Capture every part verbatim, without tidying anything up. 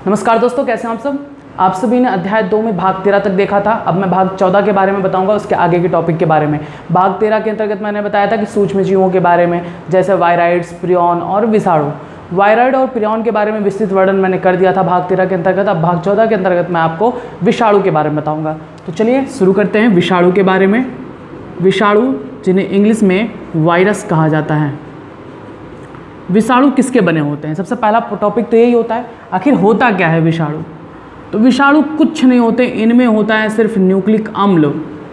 नमस्कार दोस्तों, कैसे हैं आप सब। आप सभी ने अध्याय दो में भाग तेरह तक देखा था। अब मैं भाग चौदह के बारे में बताऊंगा, उसके आगे के टॉपिक के बारे में। भाग तेरह के अंतर्गत मैंने बताया था कि सूक्ष्म जीवों के बारे में, जैसे वायराइड्स, प्रियॉन और विषाणु। वायराइड और प्रियॉन के बारे में विस्तृत वर्णन मैंने कर दिया था भाग तेरह के अंतर्गत। अब भाग चौदह के अंतर्गत मैं आपको विषाणु के बारे में बताऊँगा। तो चलिए शुरू करते हैं विषाणु के बारे में। विषाणु, जिन्हें इंग्लिश में वायरस कहा जाता है। विषाणु किसके बने होते हैं? सबसे पहला टॉपिक तो यही होता है, आखिर होता क्या है विषाणु। तो विषाणु कुछ नहीं होते, इनमें होता है सिर्फ न्यूक्लिक अम्ल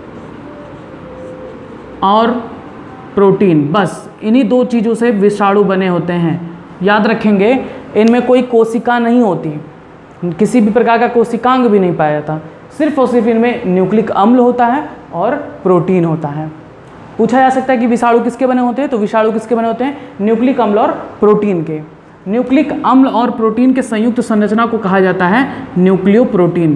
और प्रोटीन। बस इन्हीं दो चीज़ों से विषाणु बने होते हैं। याद रखेंगे, इनमें कोई कोशिका नहीं होती, किसी भी प्रकार का कोशिकांग भी नहीं पाया जाता। सिर्फ और सिर्फ इनमें न्यूक्लिक अम्ल होता है और प्रोटीन होता है। पूछा जा सकता है कि विषाणु किसके बने होते हैं, तो विषाणु किसके बने होते हैं? न्यूक्लिक अम्ल और प्रोटीन के। न्यूक्लिक अम्ल और प्रोटीन के संयुक्त संरचना को कहा जाता है न्यूक्लियोप्रोटीन।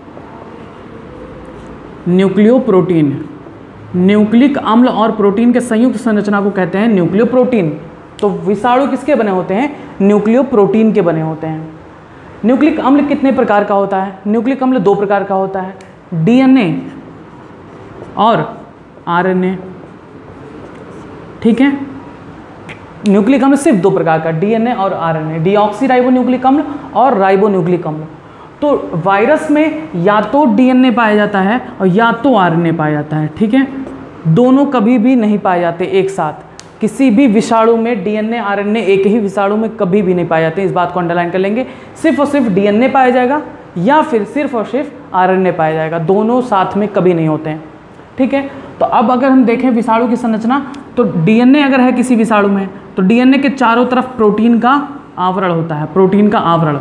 न्यूक्लियोप्रोटीन न्यूक्लिक अम्ल और प्रोटीन के संयुक्त संरचना को कहते हैं न्यूक्लियोप्रोटीन। तो विषाणु किसके बने होते हैं? न्यूक्लियोप्रोटीन के बने होते हैं। न्यूक्लिक अम्ल कितने प्रकार का होता है? न्यूक्लिक अम्ल दो प्रकार का होता है, डीएनए और आरएनए। ठीक है, न्यूक्लिक अम्ल सिर्फ दो प्रकार का, डीएनए और आरएनए, डीऑक्सीराइबोन्यूक्लिक अम्ल और राइबोन्यूक्लिक अम्ल। तो वायरस में या तो डीएनए पाया जाता है और या तो आरएनए पाया जाता है। ठीक है, दोनों कभी भी नहीं पाए जाते एक साथ। किसी भी विषाणु में डीएनए आरएनए एक ही विषाणु में कभी भी नहीं पाए जाते। इस बात को अंडरलाइन कर लेंगे। सिर्फ और सिर्फ डीएनए पाया जाएगा या फिर सिर्फ और सिर्फ आरएनए पाया जाएगा, दोनों साथ में कभी नहीं होते हैं। ठीक है, तो अब अगर हम देखें विषाणु की संरचना, तो डीएनए अगर है किसी विषाणु में, तो डीएनए के चारों तरफ प्रोटीन का आवरण होता है, प्रोटीन का आवरण।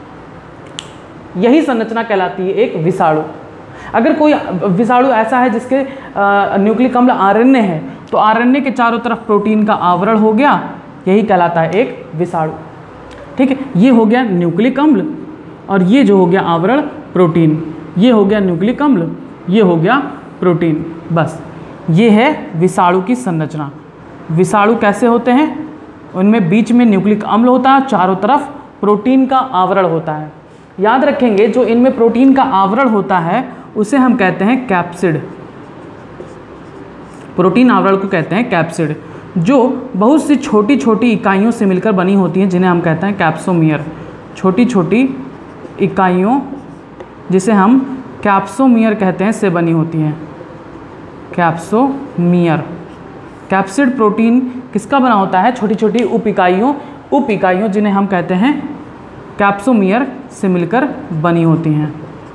यही संरचना कहलाती है एक विषाणु। अगर कोई विषाणु ऐसा है जिसके न्यूक्लिक अम्ल आरएनए है, तो आरएनए के चारों तरफ प्रोटीन का आवरण हो गया, यही कहलाता है एक विषाणु। ठीक है, ये हो गया न्यूक्लिक अम्ल और ये जो हो गया आवरण प्रोटीन, ये हो गया न्यूक्लिक अम्ल, ये हो गया प्रोटीन। बस ये है विषाणु की संरचना। विषाणु कैसे होते हैं? उनमें बीच में न्यूक्लिक अम्ल होता है, चारों तरफ प्रोटीन का आवरण होता है। याद रखेंगे, जो इनमें प्रोटीन का आवरण होता है उसे हम कहते हैं कैप्सिड। प्रोटीन आवरण को कहते हैं कैप्सिड, जो बहुत सी छोटी छोटी इकाइयों से मिलकर बनी होती हैं, जिन्हें हम कहते हैं कैप्सोमियर। छोटी छोटी इकाइयों, जिसे हम कैप्सोमियर कहते हैं, से बनी होती हैं कैप्सोमियर। कैप्सिड प्रोटीन किसका बना होता है? छोटी छोटी उप इकाइयों उप इकाइयों जिन्हें हम कहते हैं कैप्सोमियर से मिलकर बनी होती हैं।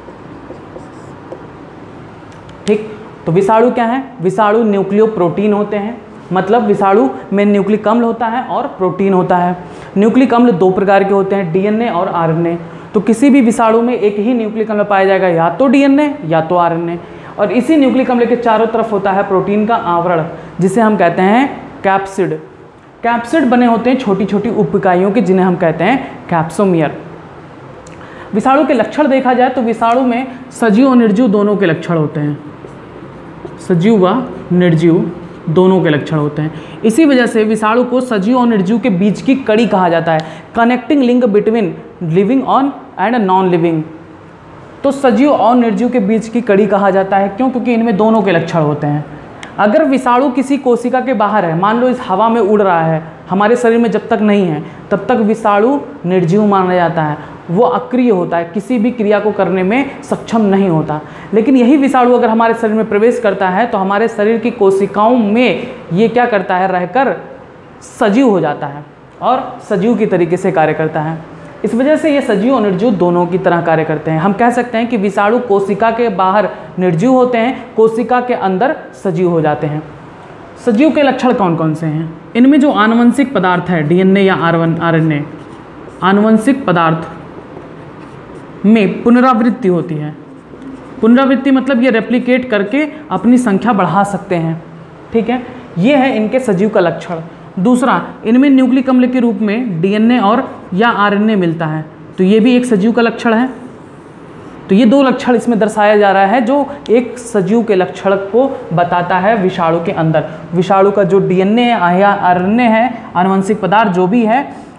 ठीक, तो विषाणु क्या है? विषाणु न्यूक्लियोप्रोटीन होते हैं, मतलब विषाणु में न्यूक्लिक अम्ल होता है और प्रोटीन होता है। न्यूक्लिक अम्ल दो प्रकार के होते हैं, डीएनए और आरएनए। तो किसी भी विषाणु में एक ही न्यूक्लिक अम्ल पाया जाएगा, या तो डीएनए या तो आरएनए। और इसी न्यूक्लिक अम्ल के चारों तरफ होता है प्रोटीन का आवरण, जिसे हम कहते हैं कैप्सिड। कैप्सिड बने होते हैं छोटी छोटी उप इकाइयों के, जिन्हें हम कहते हैं कैप्सोमियर। विषाणु के लक्षण देखा जाए तो विषाणु में सजीव और निर्जीव दोनों के लक्षण होते हैं। सजीव व निर्जीव दोनों के लक्षण होते हैं। इसी वजह से विषाणु को सजीव और निर्जीव के बीच की कड़ी कहा जाता है, connecting link between living on and non living. तो सजीव और निर्जीव के बीच की कड़ी कहा जाता है, क्यों? क्योंकि इनमें दोनों के लक्षण होते हैं। अगर विषाणु किसी कोशिका के बाहर है, मान लो इस हवा में उड़ रहा है, हमारे शरीर में जब तक नहीं है तब तक विषाणु निर्जीव माना जाता है, वो अक्रिय होता है, किसी भी क्रिया को करने में सक्षम नहीं होता। लेकिन यही विषाणु अगर हमारे शरीर में प्रवेश करता है तो हमारे शरीर की कोशिकाओं में ये क्या करता है? रहकर सजीव हो जाता है और सजीव की तरीके से कार्य करता है। इस वजह से ये सजीव और निर्जीव दोनों की तरह कार्य करते हैं। हम कह सकते हैं कि विषाणु कोशिका के बाहर निर्जीव होते हैं, कोशिका के अंदर सजीव हो जाते हैं। सजीव के लक्षण कौन कौन से हैं? इनमें जो आनुवंशिक पदार्थ है, डीएनए या आरएनए, आनुवंशिक पदार्थ में पुनरावृत्ति होती है। पुनरावृत्ति मतलब ये रेप्लिकेट करके अपनी संख्या बढ़ा सकते हैं। ठीक है, ये है इनके सजीव का लक्षण। दूसरा, इनमें न्यूक्लिक अम्ल के रूप में डीएनए और या आरएनए मिलता है, तो ये भी एक सजीव का लक्षण है। तो ये दो लक्षण इसमें दर्शाया जा रहा है, जो एक सजीव के लक्षण को बताता है विषाणु के अंदर। विषाणु का जो डीएनए या आरएनए है, आनुवंशिक पदार्थ जो भी है,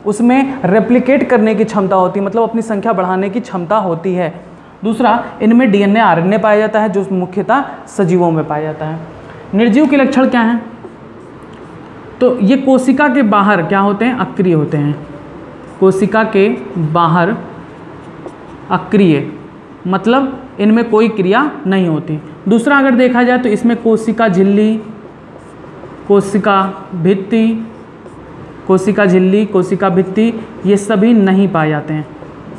उसमें रेप्लिकेट करने की क्षमता होती है, मतलब अपनी संख्या बढ़ाने की क्षमता होती है। दूसरा, इनमें डीएनए आरएनए पाया जाता है जो मुख्यतः सजीवों में पाया जाता है। निर्जीव के लक्षण क्या हैं? तो ये कोशिका के बाहर क्या होते हैं? अक्रिय होते हैं। कोशिका के बाहर अक्रिय, मतलब इनमें कोई क्रिया नहीं होती। दूसरा, अगर देखा जाए तो इसमें कोशिका झिल्ली, कोशिका भित्ति, कोशिका झिल्ली, कोशिका भित्ति, ये सभी नहीं पाए जाते हैं,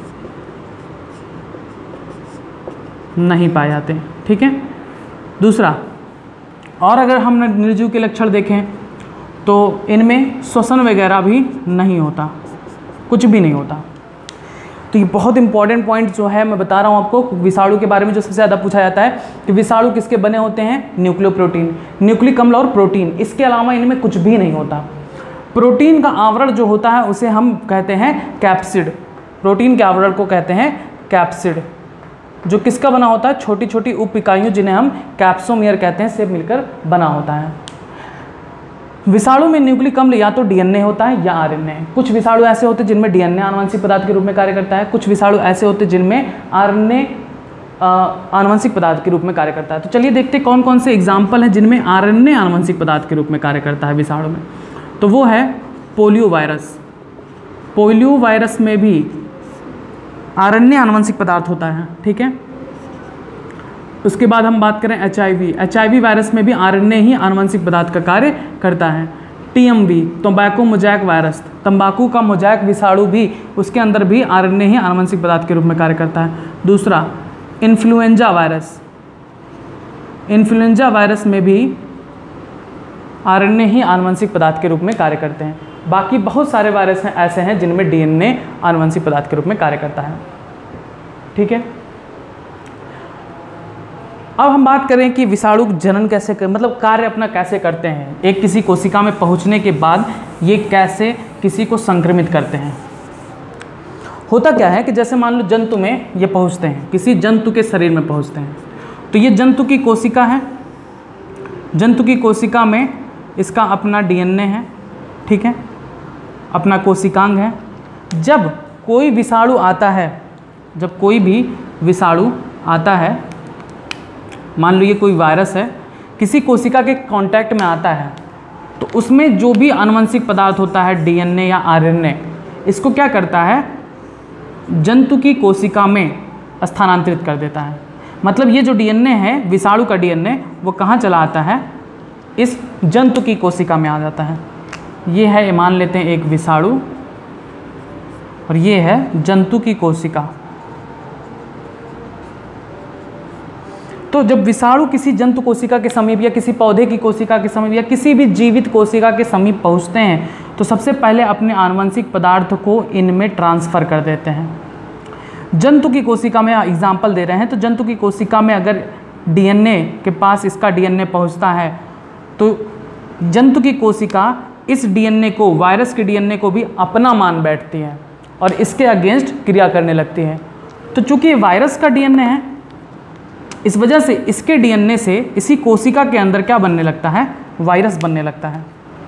नहीं पाए जाते हैं। ठीक है। दूसरा, और अगर हम निर्जीव के लक्षण देखें तो इनमें श्वसन वगैरह भी नहीं होता, कुछ भी नहीं होता। तो ये बहुत इंपॉर्टेंट पॉइंट जो है मैं बता रहा हूँ आपको विषाणु के बारे में, जो सबसे ज़्यादा पूछा जाता है कि विषाणु किसके बने होते हैं? न्यूक्लियोप्रोटीन, न्यूक्लिक अम्ल और प्रोटीन, इसके अलावा इनमें कुछ भी नहीं होता। प्रोटीन का आवरण जो होता है उसे हम कहते हैं कैप्सिड, प्रोटीन के आवरण को कहते हैं कैप्सिड, जो किसका बना होता है? छोटी छोटी उप इकाइयों जिन्हें हम कैप्सोमियर कहते हैं से मिलकर बना होता है। विषाणु में न्यूक्लिक अम्ल या तो डीएनए होता है या आरएनए। कुछ विषाणु ऐसे होते हैं जिनमें डीएनए आनुवंशिक पदार्थ के रूप में कार्य करता है, कुछ विषाणु ऐसे होते हैं जिनमें आरएनए आनुवंशिक पदार्थ के रूप में कार्य करता है। तो चलिए देखते हैं कौन कौन से एग्जाम्पल हैं जिनमें आरएनए आनुवंशिक पदार्थ के रूप में कार्य करता है विषाणु में। तो वो है पोलियो वायरस। पोलियो वायरस में भी आरएनए आनुवंशिक पदार्थ होता है। ठीक है। उसके बाद हम बात करें H I V. H I V virus में भी आरएनए ही आनुवंशिक पदार्थ का कार्य करता है। टी एम वी, तंबाकू मोज़ेक वायरस, तंबाकू का मोज़ेक विषाणु भी, उसके अंदर भी आरएनए ही आनुवंशिक पदार्थ के रूप में कार्य करता है। दूसरा, इन्फ्लुएंजा वायरस। इन्फ्लुएंजा वायरस में भी आरएनए ही आनुवंशिक पदार्थ के रूप में कार्य करते हैं। बाकी बहुत सारे वायरस हैं ऐसे हैं जिनमें डीएनए आनुवंशिक पदार्थ के रूप में कार्य करता है। ठीक है। अब हम बात करें कि विषाणु जनन कैसे कर, मतलब कार्य अपना कैसे करते हैं। एक किसी कोशिका में पहुंचने के बाद ये कैसे किसी को संक्रमित करते हैं। होता क्या है कि जैसे मान लो जंतु में ये पहुंचते हैं, किसी जंतु के शरीर में पहुंचते हैं, तो ये जंतु की कोशिका है। जंतु की कोशिका में इसका अपना डीएनए है। ठीक है, अपना कोशिकांग है। जब कोई विषाणु आता है, जब कोई भी विषाणु आता है, मान लो ये कोई वायरस है, किसी कोशिका के कांटेक्ट में आता है, तो उसमें जो भी आनुवंशिक पदार्थ होता है डीएनए या आरएनए, इसको क्या करता है? जंतु की कोशिका में स्थानांतरित कर देता है। मतलब ये जो डीएनए है, विषाणु का डीएनए, वो कहाँ चला आता है? इस जंतु की कोशिका में आ जाता है। ये है, मान लेते हैं एक विषाणु, और ये है जंतु की कोशिका। तो जब विषाणु किसी जंतु कोशिका के समीप या किसी पौधे की कोशिका के समीप या किसी भी जीवित कोशिका के समीप पहुंचते हैं, तो सबसे पहले अपने आनुवंशिक पदार्थ को इनमें ट्रांसफ़र कर देते हैं। जंतु की कोशिका में एग्जाम्पल दे रहे हैं, तो जंतु की कोशिका में अगर डीएनए के पास इसका डीएनए पहुंचता है, तो जंतु की कोशिका इस डीएनए को, वायरस के डीएनए को भी अपना मान बैठती है और इसके अगेंस्ट क्रिया करने लगती है। तो चूँकि ये वायरस का डीएनए है, इस वजह से इसके डीएनए से इसी कोशिका के अंदर क्या बनने लगता है? वायरस बनने लगता है।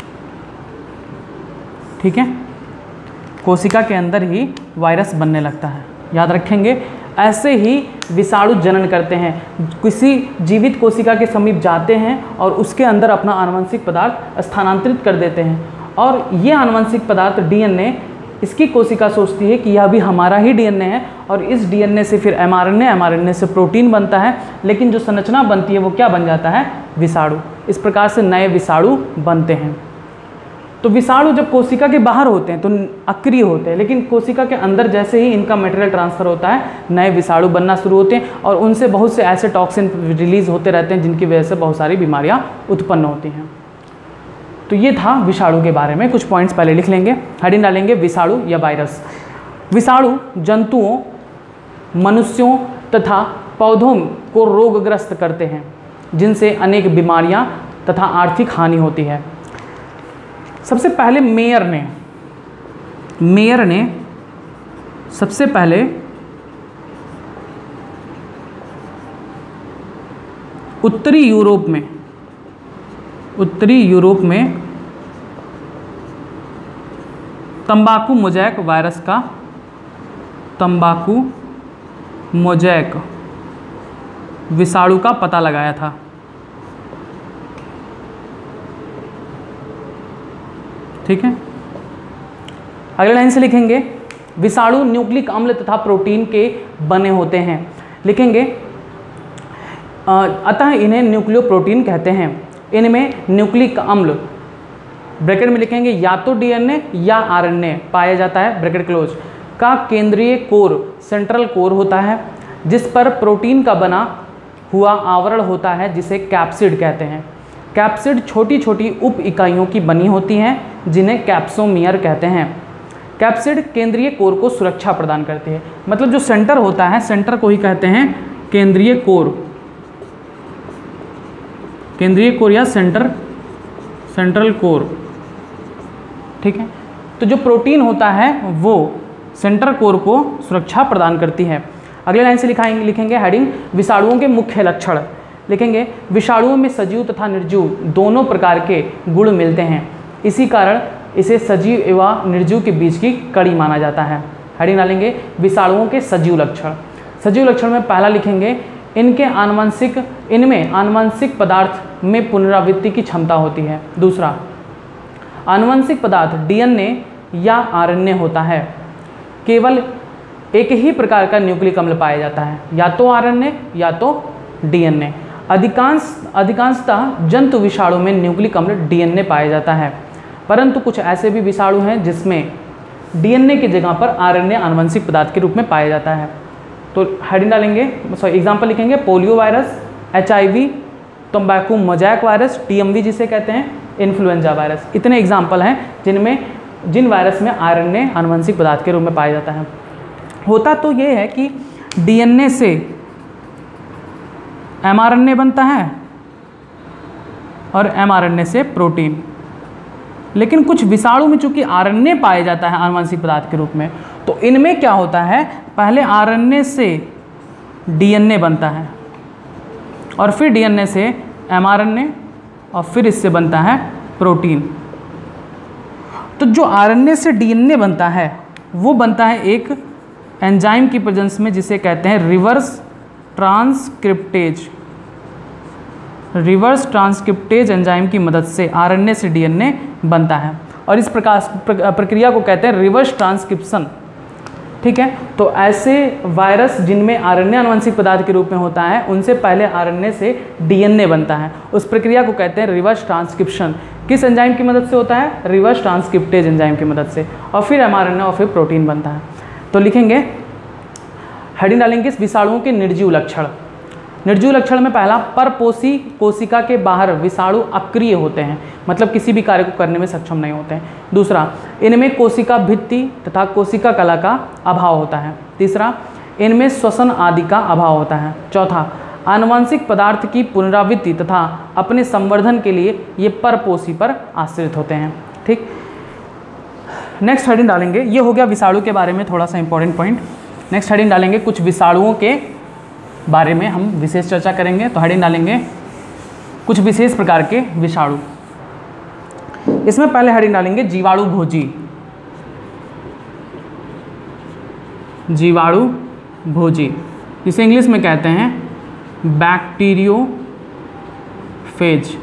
ठीक है, कोशिका के अंदर ही वायरस बनने लगता है। याद रखेंगे, ऐसे ही विषाणु जनन करते हैं। किसी जीवित कोशिका के समीप जाते हैं और उसके अंदर अपना आनुवंशिक पदार्थ स्थानांतरित कर देते हैं, और ये आनुवंशिक पदार्थ डीएनए, इसकी कोशिका सोचती है कि यह भी हमारा ही डीएनए है, और इस डीएनए से फिर एमआरएनए, एमआरएनए से प्रोटीन बनता है, लेकिन जो संरचना बनती है वो क्या बन जाता है? विषाणु। इस प्रकार से नए विषाणु बनते हैं। तो विषाणु जब कोशिका के बाहर होते हैं तो अक्रिय होते हैं, लेकिन कोशिका के अंदर जैसे ही इनका मटेरियल ट्रांसफ़र होता है, नए विषाणु बनना शुरू होते हैं, और उनसे बहुत से ऐसे टॉक्सिन रिलीज़ होते रहते हैं जिनकी वजह से बहुत सारी बीमारियाँ उत्पन्न होती हैं। तो ये था विषाणु के बारे में। कुछ पॉइंट्स पहले लिख लेंगे, हेडिंग डालेंगे विषाणु या वायरस। विषाणु जंतुओं, मनुष्यों तथा पौधों को रोगग्रस्त करते हैं, जिनसे अनेक बीमारियां तथा आर्थिक हानि होती है। सबसे पहले मेयर ने मेयर ने सबसे पहले उत्तरी यूरोप में उत्तरी यूरोप में तंबाकू मोजैक वायरस का तंबाकू मोजैक विषाणु का पता लगाया था। ठीक है, अगले लाइन से लिखेंगे विषाणु न्यूक्लिक अम्ल तथा प्रोटीन के बने होते हैं। लिखेंगे अतः इन्हें न्यूक्लियोप्रोटीन कहते हैं। इनमें न्यूक्लिक अम्ल ब्रैकेट में लिखेंगे या तो डीएनए या आरएनए पाया जाता है, ब्रैकेट क्लोज, का केंद्रीय कोर सेंट्रल कोर होता है जिस पर प्रोटीन का बना हुआ आवरण होता है जिसे कैप्सिड कहते हैं। कैप्सिड छोटी छोटी उप इकाइयों की बनी होती हैं जिन्हें कैप्सोमियर कहते हैं। कैप्सिड केंद्रीय कोर को सुरक्षा प्रदान करती है, मतलब जो सेंटर होता है सेंटर को ही कहते हैं केंद्रीय कोर, केंद्रीय कोर या सेंटर सेंट्रल कोर। ठीक है, तो जो प्रोटीन होता है वो सेंटर कोर को सुरक्षा प्रदान करती है। अगले लाइन से लिखाएंगे लिखेंगे हेडिंग विषाणुओं के मुख्य लक्षण। लिखेंगे विषाणुओं में सजीव तथा निर्जीव दोनों प्रकार के गुण मिलते हैं, इसी कारण इसे सजीव एवं निर्जीव के बीच की कड़ी माना जाता है। हेडिंग डालेंगे विषाणुओं के सजीव लक्षण। सजीव लक्षण में पहला लिखेंगे इनके आनुवंशिक इनमें आनुवंशिक पदार्थ में पुनरावृत्ति की क्षमता होती है। दूसरा, आनुवंशिक पदार्थ डीएनए या आरएनए होता है। केवल एक ही प्रकार का न्यूक्लिक अम्ल पाया जाता है, या तो आरएनए या तो डीएनए। अधिकांश अधिकांशतः जंतु विषाणु में न्यूक्लिक अम्ल डीएनए पाया जाता है, परंतु कुछ ऐसे भी विषाणु हैं जिसमें डीएनए की जगह पर आरएनए आनुवंशिक पदार्थ के रूप में पाया जाता है। तो हेडिंग डालेंगे, सॉरी एग्जाम्पल लिखेंगे पोलियो वायरस, एचआईवी, तंबाकू मोजैक वायरस, टीएमवी जिसे कहते हैं, इन्फ्लुएंजा वायरस। इतने एग्जाम्पल हैं जिनमें जिन वायरस में आरएनए आनुवंशिक पदार्थ के रूप में पाया जाता है। होता तो ये है कि डीएनए से एमआरएनए बनता है और एमआरएनए से प्रोटीन, लेकिन कुछ विषाणु में चूंकि आरएनए पाया जाता है आनुवंशिक पदार्थ के रूप में, तो इनमें क्या होता है, पहले आरएनए से डीएनए बनता है और फिर डीएनए से एमआरएनए और फिर इससे बनता है प्रोटीन। तो जो आरएनए से डीएनए बनता है वो बनता है एक एंजाइम की प्रेजेंस में जिसे कहते हैं reverse transcriptase. Reverse transcriptase enzyme की मदद से आरएनए से डीएनए बनता है और इस प्रकार प्रक्रिया को कहते हैं रिवर्स ट्रांसक्रिप्शन। ठीक है, तो ऐसे वायरस जिनमें आरएनए आनुवंशिक पदार्थ के रूप में होता है उनसे पहले आरएनए से डीएनए बनता है, उस प्रक्रिया को कहते हैं रिवर्स ट्रांसक्रिप्शन। किस एंजाइम की मदद से होता है, रिवर्स ट्रांसक्रिप्टेज एंजाइम की मदद से, और फिर एमआरएनए और फिर प्रोटीन बनता है। तो लिखेंगे हेडिंग डालेंगे विषाणुओं के निर्जीव लक्षण। निर्जीव लक्षण में पहला, परपोषी कोशिका के बाहर विषाणु अक्रिय होते हैं, मतलब किसी भी कार्य को करने में सक्षम नहीं होते हैं। दूसरा, इनमें कोशिका भित्ति तथा कोशिका कला का अभाव होता है। तीसरा, इनमें श्वसन आदि का अभाव होता है। चौथा, आनुवंशिक पदार्थ की पुनरावृत्ति तथा अपने संवर्धन के लिए ये परपोषी पर आश्रित होते हैं। ठीक, नेक्स्ट हेडिंग डालेंगे, ये हो गया विषाणु के बारे में थोड़ा सा इंपॉर्टेंट पॉइंट। नेक्स्ट हेडिंग डालेंगे कुछ विषाणुओं के बारे में हम विशेष चर्चा करेंगे। तो हेडिंग डालेंगे कुछ विशेष प्रकार के विषाणु। इसमें पहले हेडिंग डालेंगे जीवाणु भोजी। जीवाणु भोजी जिसे इंग्लिश में कहते हैं बैक्टीरियोफेज।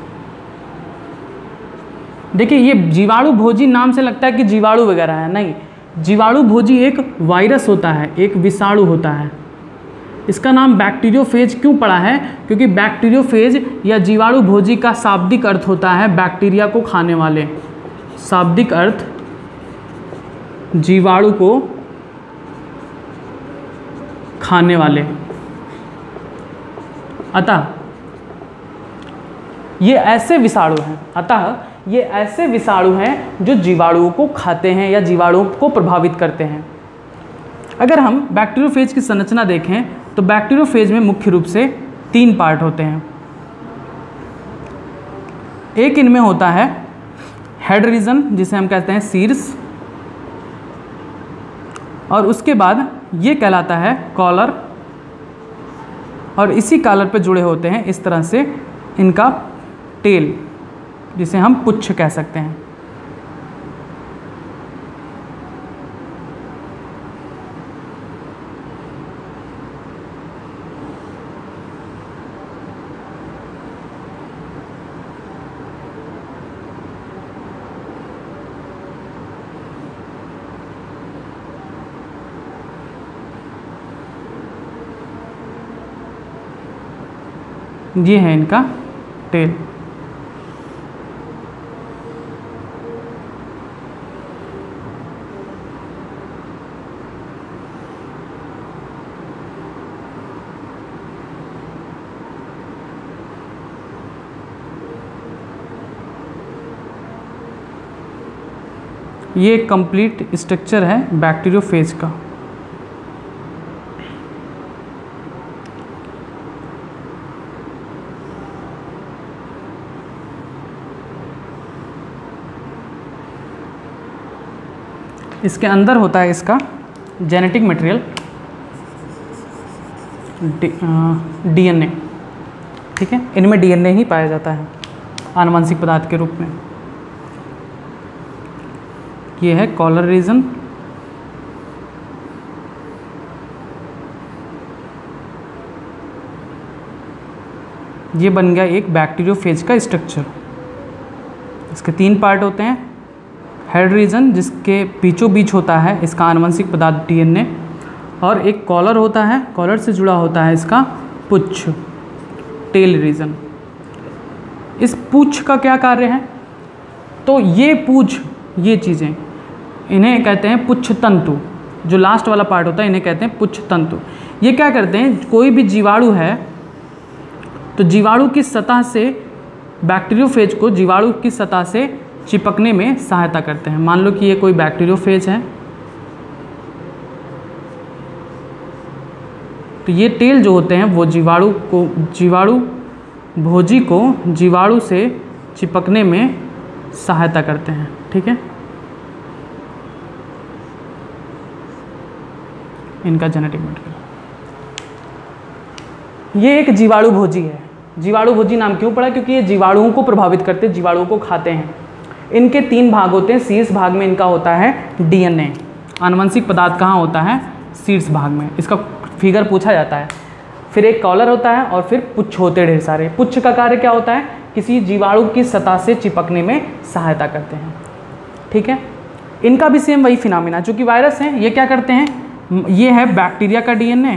देखिए, ये जीवाणु भोजी नाम से लगता है कि जीवाणु वगैरह है, नहीं। जीवाणु भोजी एक वायरस होता है, एक विषाणु होता है। इसका नाम बैक्टीरियोफेज क्यों पड़ा है, क्योंकि बैक्टीरियोफेज या जीवाणु भोजी का शाब्दिक अर्थ होता है बैक्टीरिया को खाने वाले। शाब्दिक अर्थ जीवाणु को खाने वाले। अतः ये ऐसे विषाणु हैं अतः ये ऐसे विषाणु हैं जो जीवाणुओं को खाते हैं या जीवाणुओं को प्रभावित करते हैं। अगर हम बैक्टीरियोफेज की संरचना देखें तो बैक्टीरियोफेज में मुख्य रूप से तीन पार्ट होते हैं। एक इनमें होता है हेड रीजन जिसे हम कहते हैं शीर्ष, और उसके बाद ये कहलाता है कॉलर, और इसी कॉलर पे जुड़े होते हैं इस तरह से इनका टेल जिसे हम पुच्छ कह सकते हैं। ये है इनका टेल। ये एक कंप्लीट स्ट्रक्चर है बैक्टीरियोफेज का। इसके अंदर होता है इसका जेनेटिक मटेरियल डीएनए, ठीक है। इनमें डीएनए ही पाया जाता है आनुवंशिक पदार्थ के रूप में। ये है कॉलर रीजन, ये बन गया एक बैक्टीरियोफेज का स्ट्रक्चर। इसके तीन पार्ट होते हैं, हेड रीजन जिसके बीचों बीच होता है इसका आनुवंशिक पदार्थ डीएनए, और एक कॉलर होता है, कॉलर से जुड़ा होता है इसका पुच्छ टेल रीजन। इस पुच्छ का क्या कार्य है? तो ये पुच्छ, ये चीज़ें इन्हें कहते हैं पुच्छ तंतु। जो लास्ट वाला पार्ट होता है इन्हें कहते हैं पुच्छ तंतु। ये क्या करते हैं, कोई भी जीवाणु है तो जीवाणु की सतह से बैक्टीरियोफेज को जीवाणु की सतह से चिपकने में सहायता करते हैं। मान लो कि ये कोई बैक्टीरियोफेज है, तो ये टेल जो होते हैं वो जीवाणु को जीवाणु भोजी को जीवाणु से चिपकने में सहायता करते हैं, ठीक है। इनका जेनेटिक मटेरियल, ये एक जीवाणु भोजी है। जीवाणु भोजी नाम क्यों पड़ा? क्योंकि ये जीवाणुओं को प्रभावित करते, जीवाणुओं को खाते हैं। इनके तीन भाग होते हैं। शीर्ष भाग में इनका होता है डीएनए। आनुवंशिक पदार्थ कहाँ होता है? शीर्ष भाग में। इसका फिगर पूछा जाता है। फिर एक कॉलर होता है और फिर पुच्छ होते हैं ढेर सारे। पुच्छ का कार्य क्या होता है? किसी जीवाणु की सतह से चिपकने में सहायता करते हैं, ठीक है। इनका भी सेम वही फिनोमिना, जो कि वायरस हैं, ये क्या करते हैं? ये है बैक्टीरिया का डीएनए,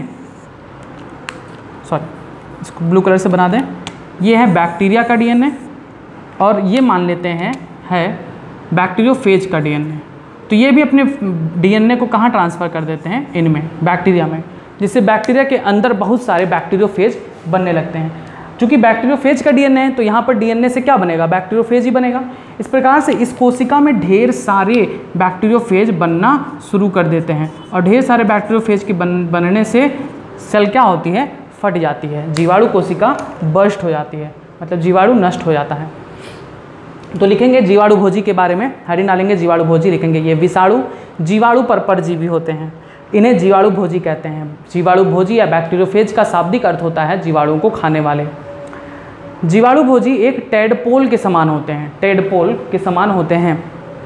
सॉरी इसको ब्लू कलर से बना दें। ये है बैक्टीरिया का डीएनए और ये मान लेते हैं है बैक्टीरियोफेज का डीएनए। तो ये भी अपने डीएनए को कहाँ ट्रांसफ़र कर देते हैं? इनमें, बैक्टीरिया में, जिससे बैक्टीरिया के अंदर बहुत सारे बैक्टीरियोफेज बनने लगते हैं। चूँकि बैक्टीरियोफेज का डीएनए है तो यहाँ पर डीएनए से क्या बनेगा? बैक्टीरियोफेज ही बनेगा। इस प्रकार से इस कोशिका में ढेर सारे बैक्टीरियोफेज बनना शुरू कर देते हैं और ढेर सारे बैक्टीरियोफेज के बन बनने से सेल क्या होती है? फट जाती है। जीवाणु कोशिका बर्स्ट हो जाती है, मतलब जीवाणु नष्ट हो जाता है। तो लिखेंगे जीवाणु भोजी के बारे में, हेडिंग डालेंगे जीवाणु भोजी, लिखेंगे ये विषाणु जीवाणु पर परजीवी होते हैं, इन्हें जीवाणु भोजी कहते हैं। जीवाणु भोजी या बैक्टीरियोफेज का शाब्दिक अर्थ होता है जीवाणुओं को खाने वाले। जीवाणु भोजी एक टेडपोल के समान होते हैं, टेडपोल के समान होते हैं।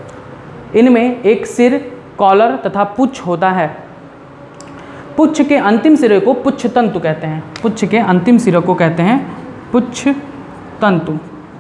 इनमें एक सिर, कॉलर तथा पुच्छ होता है। पुच्छ के अंतिम सिरे को पुच्छ तंतु कहते हैं। पुच्छ के अंतिम सिरे को कहते हैं पुच्छ तंतु।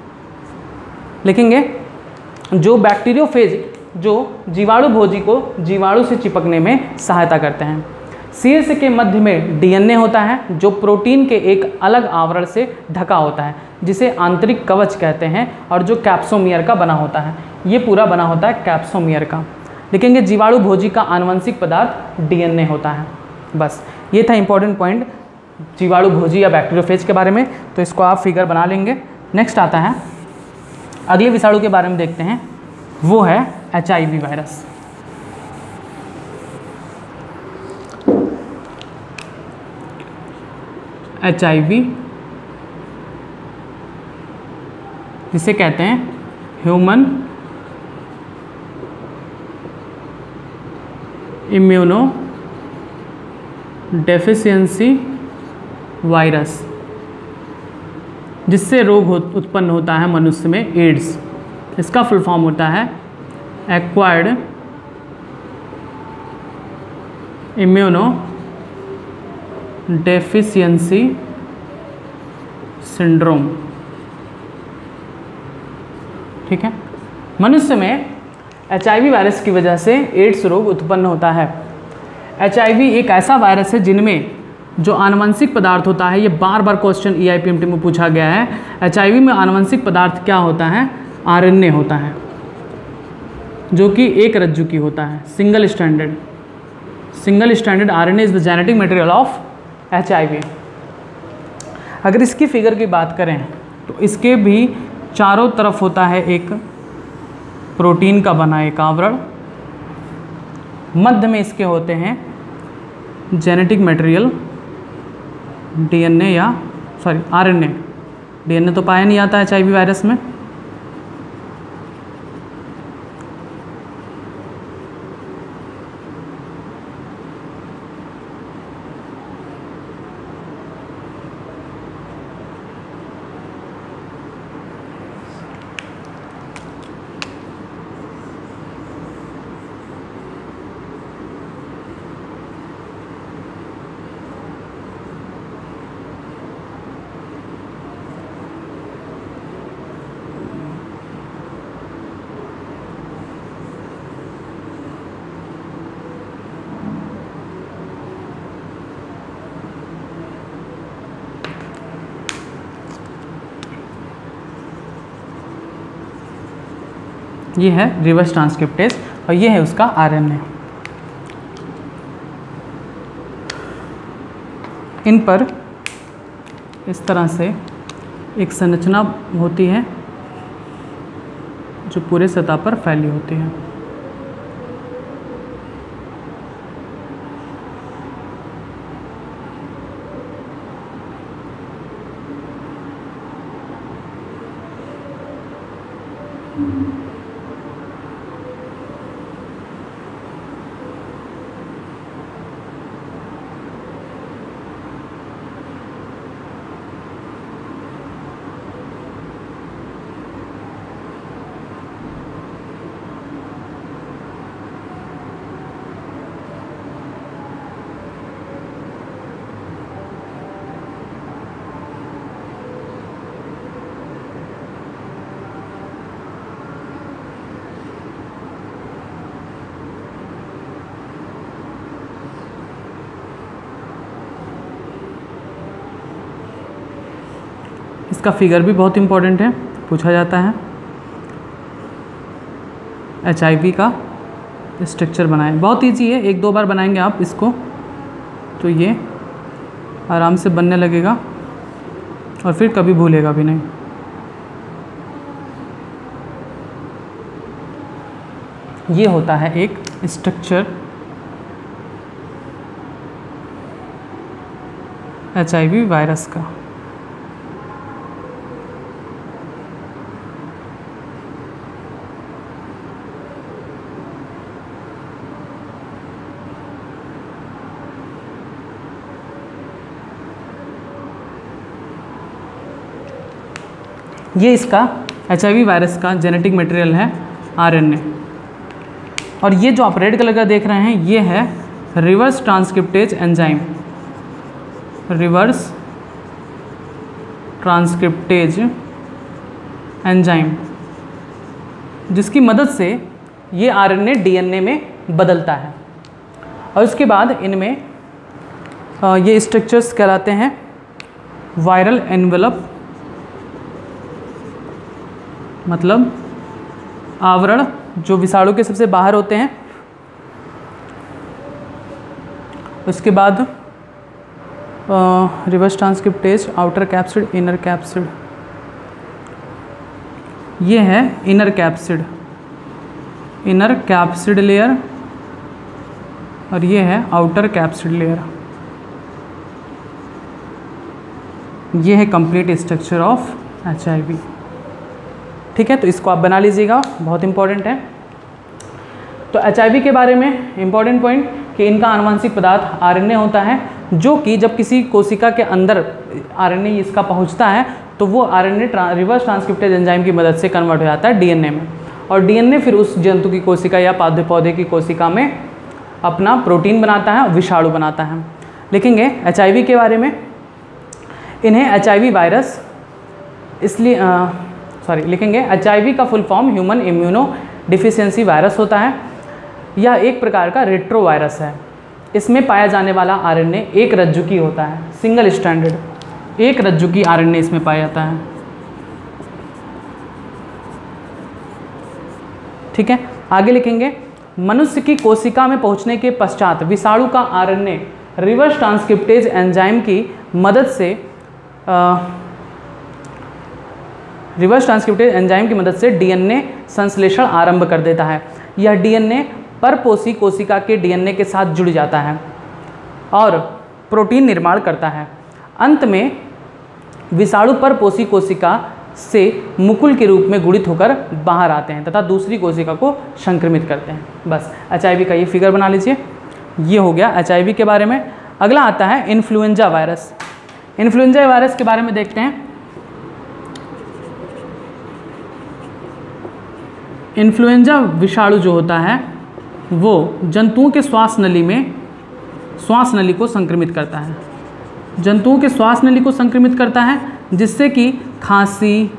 लिखेंगे जो बैक्टीरियोफेज जो जीवाणु भोजी को जीवाणु से चिपकने में सहायता करते हैं। शीर्ष के मध्य में डीएनए होता है जो प्रोटीन के एक अलग आवरण से ढका होता है, जिसे आंतरिक कवच कहते हैं, और जो कैप्सोमियर का बना होता है। ये पूरा बना होता है कैप्सोमियर का। लिखेंगे जीवाणु भोजी का आनुवंशिक पदार्थ डीएनए होता है। बस ये था इंपॉर्टेंट पॉइंट जीवाणु भोजी या बैक्टीरियोफेज के बारे में। तो इसको आप फिगर बना लेंगे। नेक्स्ट आता है अगले विषाणु के बारे में, देखते हैं, वो है H I V virus. H I V जिसे कहते हैं ह्यूमन इम्यूनो डेफिशिएंसी वायरस, जिससे रोग हो, उत्पन्न होता है मनुष्य में, एड्स। इसका फुल फॉर्म होता है एक्वायर्ड इम्यूनो डेफिशिएंसी सिंड्रोम, ठीक है। मनुष्य में एच आई वी वायरस की वजह से एड्स रोग उत्पन्न होता है। एच आई वी एक ऐसा वायरस है जिनमें जो आनुवंशिक पदार्थ होता है, ये बार बार question E I P M T में पूछा गया है। एच आई वी में आनुवंशिक पदार्थ क्या होता है? आर एन ए होता है, जो कि एक रज्जु की होता है, single standard single standard R N A is the genetic material of H I V. अगर इसकी फिगर की बात करें तो इसके भी चारों तरफ होता है एक प्रोटीन का बना एक आवरण, मध्य में इसके होते हैं genetic material D N A या sorry R N A. D N A तो पाया नहीं जाता एच आई वी वायरस में। ये है रिवर्स ट्रांसक्रिप्टेज और ये है उसका आर एन ए। इन पर इस तरह से एक संरचना होती है जो पूरे सतह पर फैली होती है। इसका फिगर भी बहुत इम्पोर्टेंट है, पूछा जाता है। एच आई वी का स्ट्रक्चर बनाए, बहुत ईजी है, एक दो बार बनाएंगे आप इसको तो ये आराम से बनने लगेगा और फिर कभी भूलेगा भी नहीं। ये होता है एक structure H I V virus का। ये इसका एच आई वी वायरस का जेनेटिक मटेरियल है आर एन ए। और ये जो आप रेड कलर का देख रहे हैं ये है reverse transcriptase enzyme, reverse transcriptase enzyme, जिसकी मदद से ये R N A D N A में बदलता है। और उसके बाद इनमें ये स्ट्रक्चर्स कहलाते हैं वायरल एनवेलप, मतलब आवरण जो विषाणु के सबसे बाहर होते हैं। उसके बाद reverse transcriptase, outer capsid, inner capsid. ये है inner capsid, inner capsid layer, और ये है आउटर कैप्सिड लेयर। ये है complete structure of H I V. ठीक है, तो इसको आप बना लीजिएगा, बहुत इंपॉर्टेंट है। तो एच आई वी के बारे में इंपॉर्टेंट पॉइंट कि इनका आनुवंशिक पदार्थ आर एन ए होता है, जो कि जब किसी कोशिका के अंदर आर एन ए इसका पहुंचता है तो वो R N A reverse transcriptase enzyme की मदद से कन्वर्ट हो जाता है डी एन ए में, और डी एन ए फिर उस जंतु की कोशिका या पौधे पौधे की कोशिका में अपना प्रोटीन बनाता है और विषाणु बनाता है। लिखेंगे एच आई वी के बारे में, इन्हें एच आई वी वायरस इसलिए सॉरी लिखेंगे एच आई वी का full form human immunodeficiency virus होता है। यह एक प्रकार का रेट्रो वायरस है। इसमें पाया जाने वाला आरएनए एक रज्जुकी होता है, सिंगल स्ट्रैंडेड, एक रज्जुकी आरएनए इसमें पाया जाता है। ठीक है, आगे लिखेंगे, मनुष्य की कोशिका में पहुंचने के पश्चात विषाणु का आरएनए रिवर्स ट्रांसक्रिप्टेज एंजाइम की मदद से आ, रिवर्स ट्रांसक्रिप्टेज एंजाइम की मदद से डीएनए संश्लेषण आरंभ कर देता है। यह डीएनए परपोषी कोशिका के डीएनए के साथ जुड़ जाता है और प्रोटीन निर्माण करता है। अंत में विषाणु परपोषी कोशिका से मुकुल के रूप में गुणित होकर बाहर आते हैं तथा दूसरी कोशिका को संक्रमित करते हैं। बस एचआईवी का ये फिगर बना लीजिए। ये हो गया एचआईवी के बारे में। अगला आता है इन्फ्लुएंजा वायरस। इन्फ्लुएंजा वायरस के बारे में देखते हैं। इन्फ्लुएंजा विषाणु जो होता है वो जंतुओं के श्वास नली में श्वास नली को संक्रमित करता है, जंतुओं के श्वास नली को संक्रमित करता है, जिससे कि खांसी,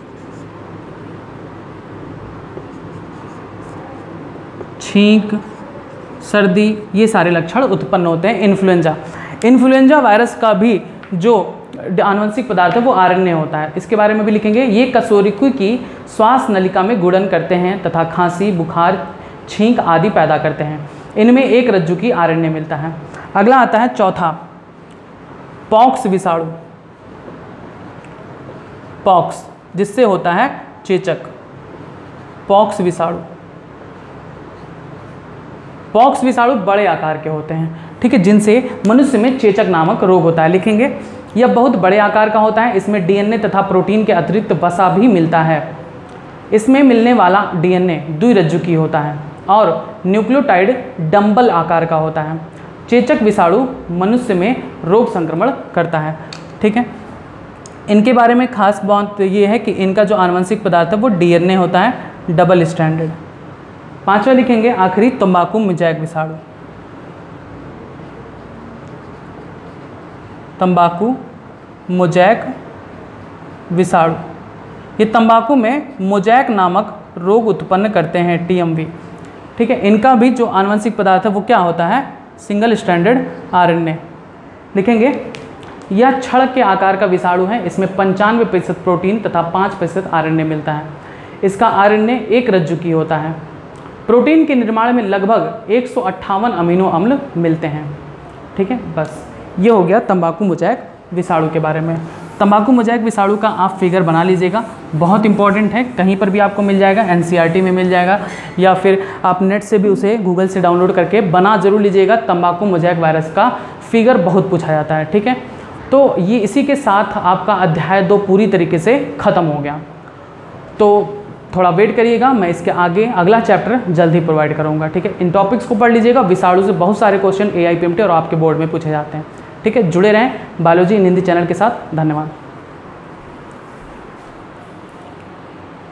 छींक, सर्दी ये सारे लक्षण उत्पन्न होते हैं। इन्फ्लुएंजा इन्फ्लुएंजा वायरस का भी जो आनुवंशिक पदार्थ है वो आरएनए होता है। इसके बारे में भी लिखेंगे। ये कशेरुकी की श्वास नलिका में गुणन करते हैं तथा खांसी, बुखार, छींक आदि पैदा करते हैं। इनमें एक रज्जुकी आरएनए मिलता है। अगला आता है चौथा, पॉक्स विषाणु। पॉक्स जिससे होता है चेचक, पॉक्स विषाणु। पॉक्स विषाणु बड़े आकार के होते हैं, ठीक है, जिनसे मनुष्य में चेचक नामक रोग होता है। लिखेंगे यह बहुत बड़े आकार का होता है। इसमें डीएनए तथा प्रोटीन के अतिरिक्त वसा भी मिलता है। इसमें मिलने वाला डीएनए द्विरज्जुकी होता है और न्यूक्लियोटाइड डंबल आकार का होता है। चेचक विषाणु मनुष्य में रोग संक्रमण करता है। ठीक है, इनके बारे में खास बात ये है कि इनका जो आनुवंशिक पदार्थ है वो डीएनए होता है डबल स्ट्रैंडेड। पांचवा लिखेंगे आखिरी, तंबाकू मोज़ेक विषाणु। तंबाकू मोज़ेक विषाणु, ये तंबाकू में मोज़ेक नामक रोग उत्पन्न करते हैं, टीएमवी। ठीक है, इनका भी जो आनुवंशिक पदार्थ है वो क्या होता है, सिंगल स्ट्रैंडेड आरएनए। लिखेंगे यह छड़ के आकार का विषाणु है। इसमें पंचानवे प्रतिशत प्रोटीन तथा पाँच प्रतिशत आरएनए मिलता है। इसका आरएनए एक रज्जुकी होता है। प्रोटीन के निर्माण में लगभग एक सौ अट्ठावन अमीनो अम्ल मिलते हैं। ठीक है, बस ये हो गया तंबाकू मोज़ेक विषाणु के बारे में। तंबाकू मोज़ेक विषाणु का आप फिगर बना लीजिएगा, बहुत इंपॉर्टेंट है, कहीं पर भी आपको मिल जाएगा, एनसीईआरटी में मिल जाएगा या फिर आप नेट से भी उसे गूगल से डाउनलोड करके बना जरूर लीजिएगा। तंबाकू मोज़ेक वायरस का फिगर बहुत पूछा जाता है। ठीक है, तो ये इसी के साथ आपका अध्याय दो पूरी तरीके से ख़त्म हो गया। तो थोड़ा वेट करिएगा, मैं इसके आगे अगला चैप्टर जल्द ही प्रोवाइड करूँगा। ठीक है, इन टॉपिक्स को पढ़ लीजिएगा। विषाणु से बहुत सारे क्वेश्चन एआईपीएमटी और आपके बोर्ड में पूछे जाते हैं। ठीक है, जुड़े रहें बायोलॉजी इन हिंदी चैनल के साथ। धन्यवाद।